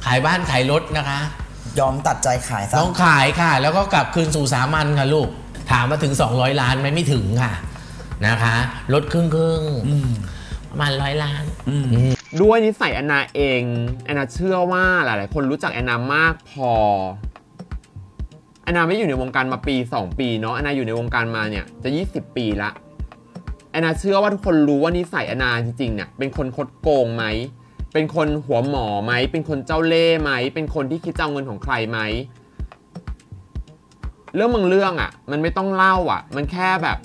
ขายบ้านขายรถนะคะยอมตัดใจขายซะต้องขายค่ะแล้วก็กลับคืนสู่สามัญค่ะลูกถามมาถึง200 ล้านไหมไม่ถึงค่ะนะคะลดครึ่งประมาณ100 ล้านด้วยนิสัยแอนนาเองแอนนาเชื่อว่าหลายๆคนรู้จักแอนนามากพอแอนนาไม่อยู่ในวงการมาปี2 ปีเนาะแอนนาอยู่ในวงการมาเนี่ยจะ20 ปีละแอนนาเชื่อว่าทุกคนรู้ว่านิสัยแอนนาจริงๆเนี่ยเป็นคนคดโกงไหมเป็นคนหัวหมอไหมเป็นคนเจ้าเล่ห์ไหมเป็นคนที่คิดจะเอาเงินของใครไหมเรื่องบางเรื่องอ่ะมันไม่ต้องเล่าอ่ะมันแค่แบบ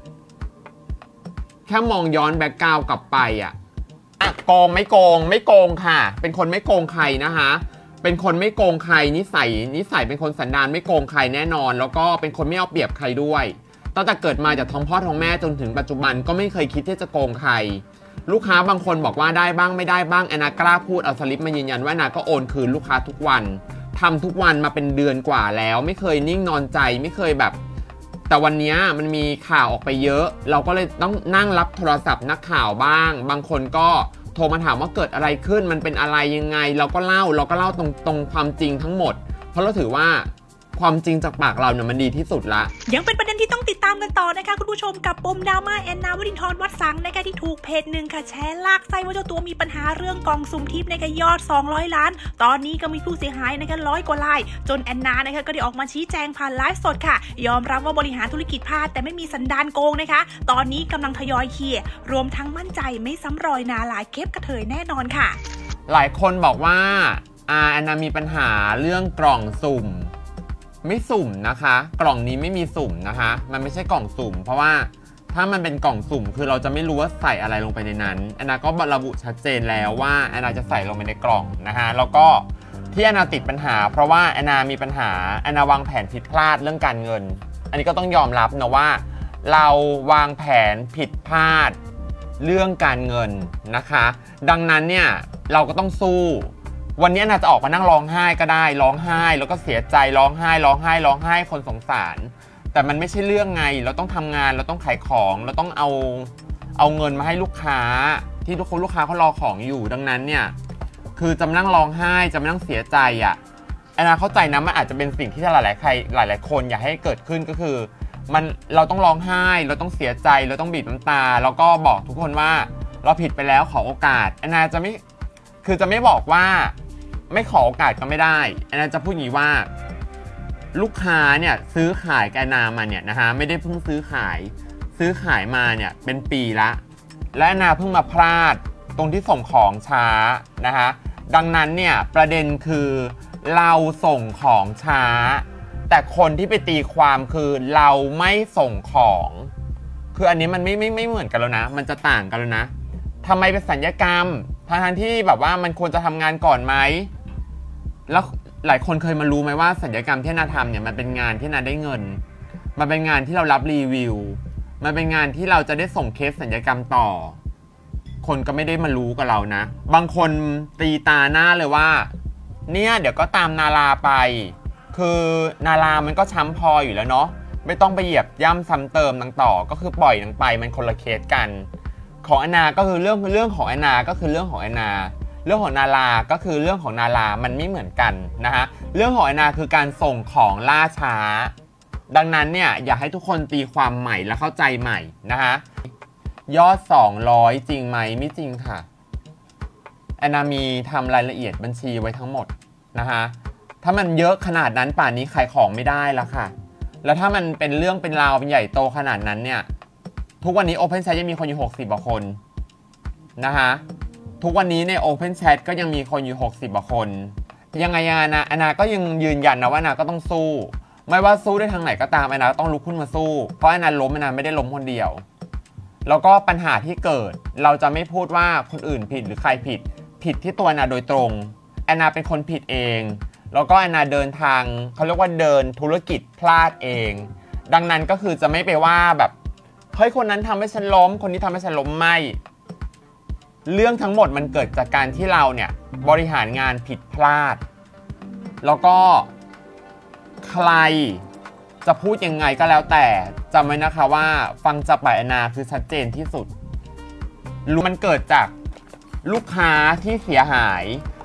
แค่มองย้อนแบ็คกราวด์กลับไปอ่ะโกงไม่โกงไม่โกงค่ะเป็นคนไม่โกงใครนะคะเป็นคนไม่โกงใครนิสัยเป็นคนสันดานไม่โกงใครแน่นอนแล้วก็เป็นคนไม่เอาเปรียบใครด้วยตั้งแต่เกิดมาจากท้องพ่อท้องแม่จนถึงปัจจุบันก็ไม่เคยคิดที่จะโกงใครลูกค้าบางคนบอกว่าได้บ้างไม่ได้บ้างแอนนากล้าพูดเอาสลิปมายืนยันว่าแอนนาก็โอนคืนลูกค้าทุกวันทำทุกวันมาเป็นเดือนกว่าแล้วไม่เคยนิ่งนอนใจไม่เคยแบบแต่วันนี้มันมีข่าวออกไปเยอะเราก็เลยต้องนั่งรับโทรศัพท์นักข่าวบ้างบางคนก็โทรมาถามว่าเกิดอะไรขึ้นมันเป็นอะไรยังไงเราก็เล่าตรงความจริงทั้งหมดเพราะเราถือว่าความจริงจากปากเราเนี่ยมันดีที่สุดละยังเป็นประเด็นที่ต้องติดตามกันต่อนะคะคุณผู้ชมกับปมดราม่าแอนนาวรินทร์วัดสังนะคะที่ถูกเพจหนึ่งค่ะแชร์ลากไส้ว่าเจ้าตัวมีปัญหาเรื่องกล่องสุ่มทิพย์นะคะยอด200 ล้านตอนนี้ก็มีผู้เสียหายนะคะ100 กว่ารายจนแอนนานะคะก็ได้ออกมาชี้แจงผ่านไลฟ์สดค่ะยอมรับว่าบริหารธุรกิจพลาดแต่ไม่มีสันดานโกงนะคะตอนนี้กำลังทยอยเคลียร์รวมทั้งมั่นใจไม่ซ้ำรอยนาลายเคปกระเทยแน่นอนค่ะหลายคนบอกว่าแอนนามีปัญหาเรื่องกล่องสุ่มไม่สุ่มนะคะกล่องนี้ไม่มีสุ่มนะคะมันไม่ใช่กล่องสุ่มเพราะว่าถ้ามันเป็นกล่องสุ่มคือเราจะไม่รู้ว่าใส่อะไรลงไปในนั้นแอนนาก็ระบุชัดเจนแล้วว่าแอนนาจะใส่ลงไปในกล่องนะคะแล้วก็ที่แอนนาติดปัญหาเพราะว่าแอนนามีปัญหาแอนนาวางแผนผิดพลาดเรื่องการเงินอันนี้ก็ต้องยอมรับนะว่าเราวางแผนผิดพลาดเรื่องการเงินนะคะดังนั้นเนี่ยเราก็ต้องสู้วันนี้น่าจะออกมานั่งร้องไห้ก็ได้ร้องไห้แล้วก็เสียใจร้องไห้คนสงสารแต่มันไม่ใช่เรื่องไงเราต้องทำงานเราต้องขายของเราต้องเอาเงินมาให้ลูกค้าที่ลูกค้าเขารอของอยู่ดังนั้นเนี่ยคือจะมานั่งร้องไห้จะมานั่งเสียใจอ่ะแอนนาเข้าใจนะมันอาจจะเป็นสิ่งที่หลายคนอยากให้เกิดขึ้นก็คือเราต้องร้องไห้เราต้องเสียใจเราต้องบีบน้ำตาแล้วก็บอกทุกคนว่าเราผิดไปแล้วขอโอกาสแอนนาจะไม่บอกว่าไม่ขอโอกาสก็ไม่ได้แอนนาจะพูดอย่างนี้ว่าลูกค้าเนี่ยซื้อขายกับแอนนามาเนี่ยนะคะไม่ได้เพิ่งซื้อขายมาเนี่ยเป็นปีละและแอนนาเพิ่งมาพลาดตรงที่ส่งของช้านะคะดังนั้นเนี่ยประเด็นคือเราส่งของช้าแต่คนที่ไปตีความคือเราไม่ส่งของคืออันนี้มันไม่เหมือนกันแล้วนะมันจะต่างกันแล้วนะทำไมเป็นสัญญกรรมทั้งที่แบบว่ามันควรจะทำงานก่อนไหมแล้วหลายคนเคยมารู้ไหมว่าสัญญกรรมที่นาทำเนี่ยมันเป็นงานที่นาได้เงินมันเป็นงานที่เรารับรีวิวมันเป็นงานที่เราจะได้ส่งเคสสัญญกรรมต่อคนก็ไม่ได้มารู้กับเรานะบางคนตีตาหน้าเลยว่าเนี่ยเดี๋ยวก็ตามนาราไปคือนารามันก็ช้ำพออยู่แล้วเนาะไม่ต้องไปเหยียบย่ำซ้ำเติมนางต่อก็คือปล่อยนางไปมันคนละเคสกันของแอนนาก็คือเรื่องของแอนนาก็คือเรื่องของแอนนาเรื่องของนาราก็คือเรื่องของนารามันไม่เหมือนกันนะฮะเรื่องของแอนนาคือการส่งของล่าช้าดังนั้นเนี่ยอยากให้ทุกคนตีความใหม่และเข้าใจใหม่นะฮะยอด200จริงไหมไม่จริงค่ะแอนนามีทำรายละเอียดบัญชีไว้ทั้งหมดนะฮะถ้ามันเยอะขนาดนั้นป่านนี้ขายของไม่ได้แล้วค่ะแล้วถ้ามันเป็นเรื่องเป็นราวเป็นใหญ่โตขนาดนั้นเนี่ยทุกวันนี้ Open Chat ยังมีคนอยู่60 กว่าคนนะฮะทุกวันนี้ใน Open Chat ก็ยังมีคนอยู่60 กว่าคนยังไงนะแอนนาก็ยังยืนยันนะว่าแอนนาก็ต้องสู้ไม่ว่าสู้ได้ทางไหนก็ตามแอนนาต้องลุกขึ้นมาสู้เพราะแอนนาล้มแอนนาไม่ได้ล้มคนเดียวแล้วก็ปัญหาที่เกิดเราจะไม่พูดว่าคนอื่นผิดหรือใครผิดที่ตัวแอนนาโดยตรงแอนนาเป็นคนผิดเองแล้วก็แอนนาเดินทางเขาเรียกว่าเดินธุรกิจพลาดเองดังนั้นก็คือจะไม่ไปว่าแบบเฮ้ยคนนั้นทำให้ฉันล้มคนนี้ทำให้ฉันล้มไม่เรื่องทั้งหมดมันเกิดจากการที่เราเนี่ยบริหารงานผิดพลาดแล้วก็ใครจะพูดยังไงก็แล้วแต่จำไว้นะคะว่าฟังจากปากแอนนาคือชัดเจนที่สุดมันเกิดจากลูกค้าที่เสียหาย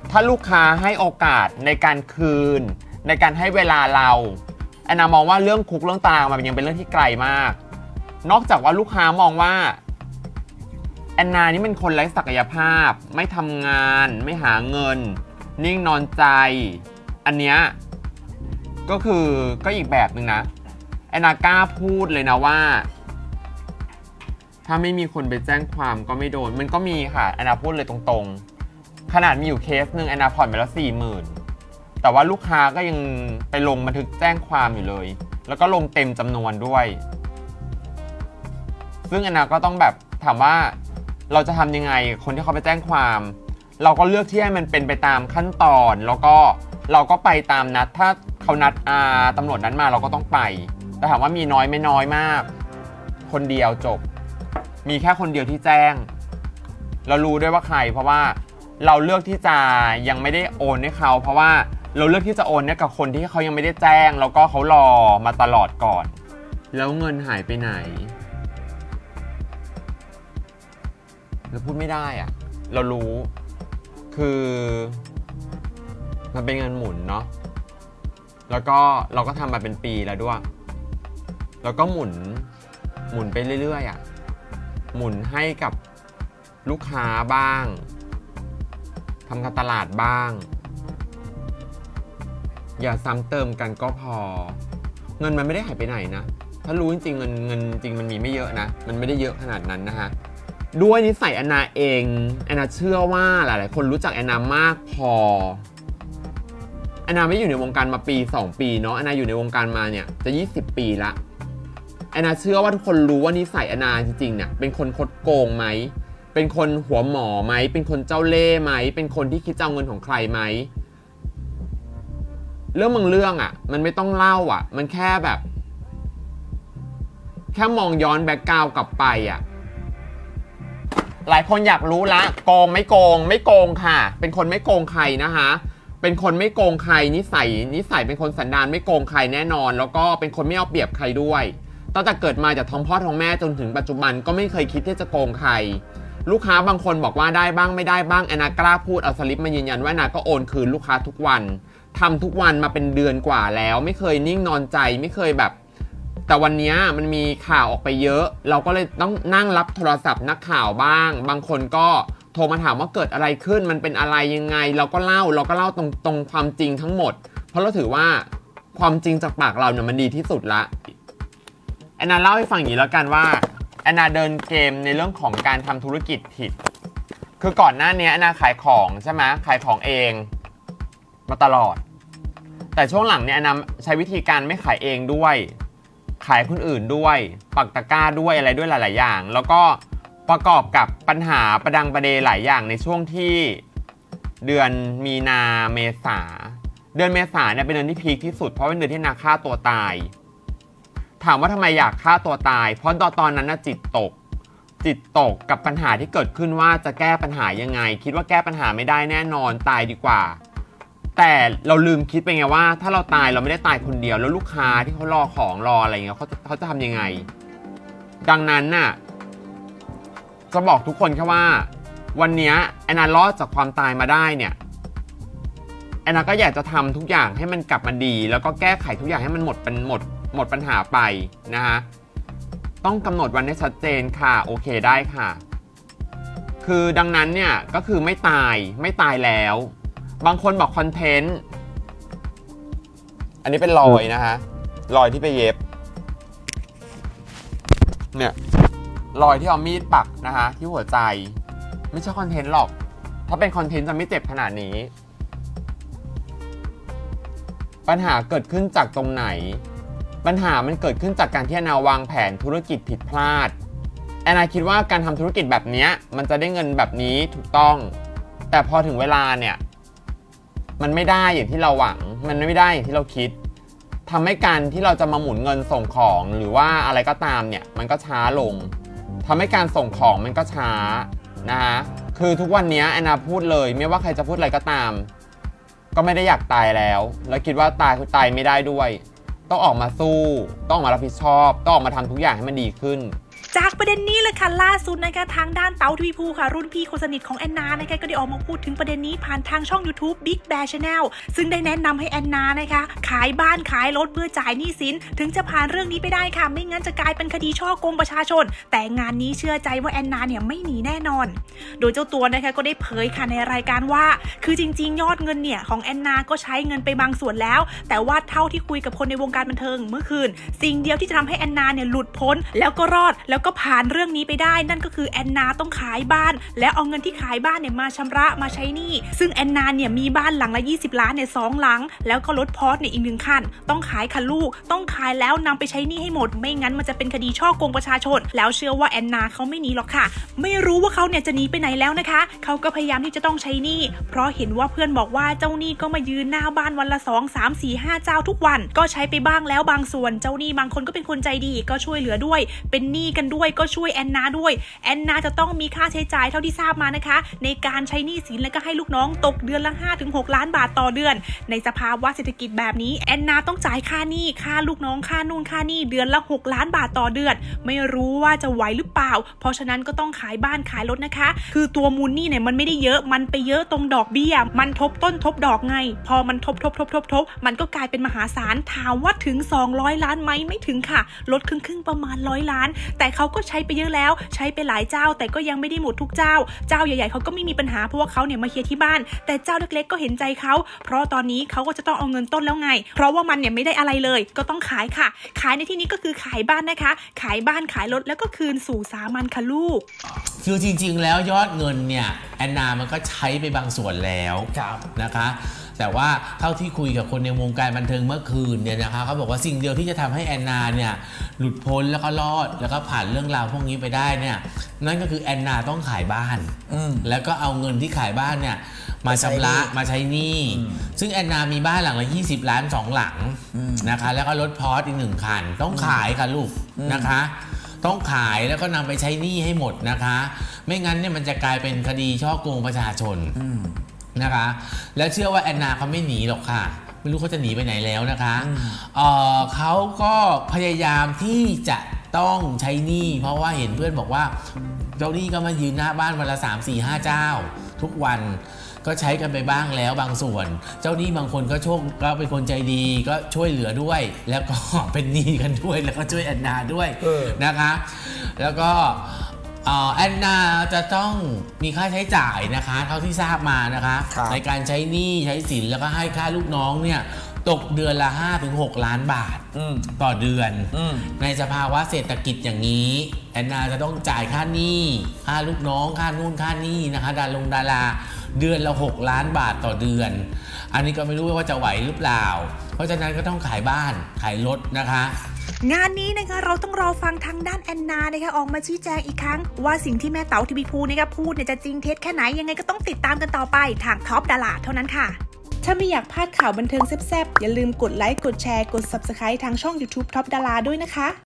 ถ้าลูกค้าให้โอกาสในการคืนในการให้เวลาเราแอนนามองว่าเรื่องคุกเรื่องตารางมันยังเป็นเรื่องที่ไกลมากนอกจากว่าลูกค้ามองว่าแอนนานี่เป็นคนไร้ศักยภาพไม่ทำงานไม่หาเงินนิ่งนอนใจอันเนี้ยก็อีกแบบหนึ่งนะแอนนากล้าพูดเลยนะว่าถ้าไม่มีคนไปแจ้งความก็ไม่โดนมันก็มีค่ะแอนนาพูดเลยตรงๆขนาดมีอยู่เคสหนึ่งแอนนาผ่อนไปแล้ว40,000แต่ว่าลูกค้าก็ยังไปลงบันทึกแจ้งความอยู่เลยแล้วก็ลงเต็มจำนวนด้วยซึ่งแอนนาก็ต้องแบบถามว่าเราจะทำยังไงคนที่เขาไปแจ้งความเราก็เลือกที่ให้มันเป็นไปตามขั้นตอนแล้วก็เราก็ไปตามนัดถ้าเขานัดตำรวจนั้นมาเราก็ต้องไปแต่ถามว่ามีน้อยไม่น้อยมากคนเดียวจบมีแค่คนเดียวที่แจ้งเรารู้ด้วยว่าใครเพราะว่าเราเลือกที่จะยังไม่ได้โอนให้เขาเพราะว่าเราเลือกที่จะโอนเนี่ยกับคนที่เขายังไม่ได้แจ้งแล้วก็เขารอมาตลอดก่อนแล้วเงินหายไปไหนเราพูดไม่ได้อะเรารู้คือมันเป็นเงินหมุนเนาะแล้วก็เราก็ทำมาเป็นปีแล้วด้วยแล้วก็หมุนไปเรื่อยๆอ่ะหมุนให้กับลูกค้าบ้างทำการตลาดบ้างอย่าซ้ำเติมกันก็พอเงินมันไม่ได้หายไปไหนนะถ้ารู้จริงๆเงินจริงมันมีไม่เยอะนะมันไม่ได้เยอะขนาดนั้นนะฮะด้วยนิสัยแอนนาเองแอนนาเชื่อว่าหลายๆคนรู้จักแอนนามากพอแอนนาไม่อยู่ในวงการมาปี2ปีเนาะแอนนาอยู่ในวงการมาเนี่ยจะ20ปีละแอนนาเชื่อว่าทุกคนรู้ว่านิสัยแอนนาจริงๆเนี่ยเป็นคนคดโกงไหมเป็นคนหัวหมอไหมเป็นคนเจ้าเล่ห์ไหมเป็นคนที่คิดจะเอาเงินของใครไหมเรื่องบางเรื่องอ่ะมันไม่ต้องเล่าอ่ะมันแค่แบบแค่มองย้อนแบ็คกราวด์กลับไปอ่ะหลายคนอยากรู้ละโกงไม่โกงไม่โกงค่ะเป็นคนไม่โกงใครนะคะเป็นคนไม่โกงใครนิสัยเป็นคนสันดานไม่โกงใครแน่นอนแล้วก็เป็นคนไม่เอาเปรียบใครด้วยตั้งแต่เกิดมาจากท้องพ่อท้องแม่จนถึงปัจจุบันก็ไม่เคยคิดที่จะโกงใครลูกค้าบางคนบอกว่าได้บ้างไม่ได้บ้างแอนนากล้าพูดเอาสลิปมายืนยันว่าแอนนาก็โอนคืนลูกค้าทุกวันทำทุกวันมาเป็นเดือนกว่าแล้วไม่เคยนิ่งนอนใจไม่เคยแบบแต่วันนี้มันมีข่าวออกไปเยอะเราก็เลยต้องนั่งรับโทรศัพท์นักข่าวบ้างบางคนก็โทรมาถามว่าเกิดอะไรขึ้นมันเป็นอะไรยังไงเราก็เล่าตรงความจริงทั้งหมดเพราะเราถือว่าความจริงจากปากเราเนี่ยมันดีที่สุดละแอนนาเล่าให้ฟังอย่างนี้แล้วกันว่าแอนนาเดินเกมในเรื่องของการทำธุรกิจผิดคือก่อนหน้านี้แอนนาขายของใช่ไหมขายของเองมาตลอดแต่ช่วงหลังเนี่ยแอนนาใช้วิธีการไม่ขายเองด้วยขายคนอื่นด้วยปักตะกร้าด้วยอะไรด้วยหลายๆอย่างแล้วก็ประกอบกับปัญหาประดังประเดหลายอย่างในช่วงที่เดือนมีนาเมษาเดือนเมษาเนี่ยเป็นเดือนที่พีคที่สุดเพราะเป็นเดือนที่นาฆ่าตัวตายถามว่าทำไมอยากฆ่าตัวตายเพราะตอนนั้นน่ะจิตตกกับปัญหาที่เกิดขึ้นว่าจะแก้ปัญหายังไงคิดว่าแก้ปัญหาไม่ได้แน่นอนตายดีกว่าแต่เราลืมคิดไปไงว่าถ้าเราตายเราไม่ได้ตายคนเดียวแล้วลูกค้าที่เขารอของรออะไรเงี้ยเขาจะทำยังไงดังนั้นน่ะจะบอกทุกคนแค่ว่าวันนี้แอนนารอดจากความตายมาได้เนี่ยแอนนาก็อยากจะทำทุกอย่างให้มันกลับมาดีแล้วก็แก้ไขทุกอย่างให้มันหมดปัญหาไปนะฮะต้องกำหนดวันให้ชัดเจนค่ะโอเคได้ค่ะคือดังนั้นเนี่ยก็คือไม่ตายแล้วบางคนบอกคอนเทนต์อันนี้เป็นรอยนะฮะรอยที่ไปเย็บเนี่ยรอยที่เอามีดปักนะฮะที่หัวใจไม่ใช่คอนเทนต์หรอกถ้าเป็นคอนเทนต์จะไม่เจ็บขนาดนี้ปัญหาเกิดขึ้นจากตรงไหนปัญหามันเกิดขึ้นจากการที่แอนนาวางแผนธุรกิจผิดพลาดแอนนาคิดว่าการทำธุรกิจแบบนี้มันจะได้เงินแบบนี้ถูกต้องแต่พอถึงเวลาเนี่ยมันไม่ได้อย่างที่เราหวังมันไม่ได้อย่างที่เราคิดทำให้การที่เราจะมาหมุนเงินส่งของหรือว่าอะไรก็ตามเนี่ยมันก็ช้าลงทำให้การส่งของมันก็ช้านะฮะคือทุกวันนี้แอนนาพูดเลยไม่ว่าใครจะพูดอะไรก็ตามก็ไม่ได้อยากตายแล้วคิดว่าตายคือตายไม่ได้ด้วยต้องออกมาสู้ต้องออกมารับผิดชอบต้องออกมาทำทุกอย่างให้มันดีขึ้นจากประเด็นนี้เลยค่ะล่าสุดนะคะทางด้านเต๋าทวีภูค่ะรุ่นพี่คนสนิทของแอนนานะคะก็ได้ออกมาพูดถึงประเด็นนี้ผ่านทางช่อง YouTube Big Bear Channel ซึ่งได้แนะนำให้แอนนานะคะขายบ้านขายรถเพื่อจ่ายหนี้สินถึงจะผ่านเรื่องนี้ไปได้ค่ะไม่งั้นจะกลายเป็นคดีฉ้อโกงประชาชนแต่งานนี้เชื่อใจว่าแอนนาเนี่ยไม่หนีแน่นอนโดยเจ้าตัวนะคะก็ได้เผยค่ะในรายการว่าคือจริงๆยอดเงินเนี่ยของแอนนาก็ใช้เงินไปบางส่วนแล้วแต่ว่าเท่าที่คุยกับคนในวงการบันเทิงเมื่อคืนสิ่งเดียวที่จะทำให้แอนนาเนี่ยหลุดพ้นแล้วก็รอดแล้วก็ผ่านเรื่องนี้ไปได้นั่นก็คือแอนนาต้องขายบ้านแล้วเอาเงินที่ขายบ้านเนี่ยมาชำระมาใช้หนี้ซึ่งแอนนาเนี่ยมีบ้านหลังละ20 ล้านเนี่ย2 หลังแล้วก็รถพอร์ชเนี่ยอีก1 คันต้องขายค่ะลูกต้องขายแล้วนำไปใช้หนี้ให้หมดไม่งั้นมันจะเป็นคดีฉ้อโกงประชาชนแล้วเชื่อว่าแอนนาเขาไม่หนีหรอกค่ะไม่รู้ว่าเขาเนี่ยจะหนีไปไหนแล้วนะคะเขาก็พยายามที่จะต้องใช้หนี้เพราะเห็นว่าเพื่อนบอกว่าเจ้าหนี้ก็มายืนหน้าบ้านวันละ2, 3, 4, 5เจ้าทุกวันก็ใช้ไปบ้างแล้วบางส่วนเจ้าหนี้บางคนก็เป็นคนใจดีก็ช่วยเหลือด้วยเป็นหนี้กันด้วยก็ช่วยแอนนาด้วยแอนนาจะต้องมีค่าใช้จ่ายเท่าที่ทราบมานะคะในการใช้หนี้สินและก็ให้ลูกน้องตกเดือนละ 5-6 ล้านบาทต่อเดือนในสภาวะเศรษฐกิจแบบนี้แอนนาต้องจ่ายค่าหนี้ค่าลูกน้องค่านู่นค่านี่เดือนละ6 ล้านบาทต่อเดือนไม่รู้ว่าจะไหวหรือเปล่าเพราะฉะนั้นก็ต้องขายบ้านขายรถนะคะคือตัวมูลหนี้เนี่ยมันไม่ได้เยอะมันไปเยอะตรงดอกเบี้ยมันทบต้นทบดอกไงพอมันทบมันก็กลายเป็นมหาศาลถามว่าถึง200 ล้านไหมไม่ถึงค่ะลดครึ่งประมาณ100 ล้านแต่เขาก็ใช้ไปเยอะแล้วใช้ไปหลายเจ้าแต่ก็ยังไม่ได้หมดทุกเจ้าใหญ่ๆเขาก็ไม่มีปัญหาเพราะว่าเขาเนี่ยมาเคลียร์ที่บ้านแต่เจ้าเล็กๆก็เห็นใจเขาเพราะตอนนี้เขาก็จะต้องเอาเงินต้นแล้วไงเพราะว่ามันเนี่ยไม่ได้อะไรเลยก็ต้องขายค่ะขายในที่นี้ก็คือขายบ้านนะคะขายบ้านขายรถแล้วก็คืนสู่สามัญค่ะลูกคือจริงๆแล้วยอดเงินเนี่ยแอนนามันก็ใช้ไปบางส่วนแล้วนะคะแต่ว่าเท่าที่คุยกับคนในวงการบันเทิงเมื่อคืนเนี่ยนะคะเขาบอกว่าสิ่งเดียวที่จะทำให้แอนนาเนี่ยหลุดพ้นแล้วก็รอดแล้วก็ผ่านเรื่องราวพวกนี้ไปได้เนี่ยนั่นก็คือแอนนาต้องขายบ้านแล้วก็เอาเงินที่ขายบ้านเนี่ยมาชำระมาใช้หนี้ซึ่งแอนนามีบ้านหลังละ20 ล้าน2 หลังนะคะแล้วก็รถพอร์ชอีก1 คันต้องขายค่ะลูกนะคะต้องขายแล้วก็นำไปใช้หนี้ให้หมดนะคะไม่งั้นเนี่ยมันจะกลายเป็นคดีฉ้อโกงประชาชนนะคะแล้วเชื่อว่าแอนนาเขาไม่หนีหรอกค่ะไม่รู้เขาจะหนีไปไหนแล้วนะคะเขาก็พยายามที่จะต้องใช้หนี้เพราะว่าเห็นเพื่อนบอกว่าเจ้าหนี้ก็มายืนหน้าบ้านวันละ3, 4, 5 เจ้าทุกวันก็ใช้กันไปบ้างแล้วบางส่วนเจ้าหนี้บางคนก็ก็เป็นคนใจดีก็ช่วยเหลือด้วยแล้วก็เป็นหนี้กันด้วยแล้วก็ช่วยแอนนาด้วยนะคะแล้วก็แอนนาจะต้องมีค่าใช้จ่ายนะคะเท่าที่ทราบมานะคะในการใช้หนี้ใช้สินแล้วก็ให้ค่าลูกน้องเนี่ยตกเดือนละ 5-6 ล้านบาทต่อเดือนในสภาวะเศรษฐกิจอย่างนี้แอนนาจะต้องจ่ายค่าหนี้ค่าลูกน้องค่านู่นค่านี่นะคะดาราเดือนละ6 ล้านบาทต่อเดือนอันนี้ก็ไม่รู้ว่าจะไหวหรือเปล่าเพราะฉะนั้นก็ต้องขายบ้านขายรถนะคะงานนี้นะคะเราต้องรอฟังทางด้านแอนนานะคะออกมาชี้แจงอีกครั้งว่าสิ่งที่แม่เต๋าทวีภูนะคะพูดเนี่ยจะจริงเท็จแค่ไหนยังไงก็ต้องติดตามกันต่อไปทางท็อปดาราเท่านั้นค่ะถ้าไม่อยากพลาดข่าวบันเทิงแซ่บๆอย่าลืมกดไลค์กดแชร์กด Subscribe ทางช่อง YouTube ท็อปดาราด้วยนะคะ